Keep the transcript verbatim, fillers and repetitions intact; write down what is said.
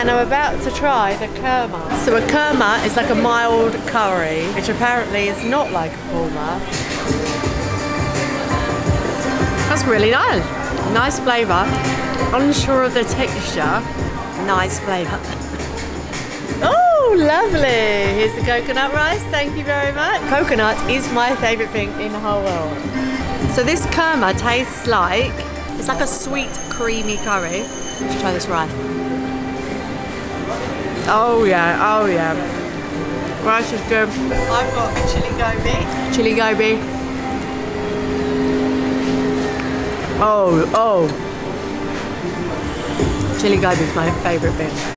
And I'm about to try the kurma. So a kurma is like a mild curry, which apparently is not like a kurma. That's really nice. Nice flavour. Unsure of the texture. Nice flavour. Oh, lovely. Here's the coconut rice. Thank you very much. Coconut is my favourite thing in the whole world. So this kurma tastes like, it's like a sweet, creamy curry. Let's try this rice. Oh yeah, oh yeah. Rice is good. I've got chili gobi. Chili gobi. Oh, oh. Chili gobi is my favourite bit.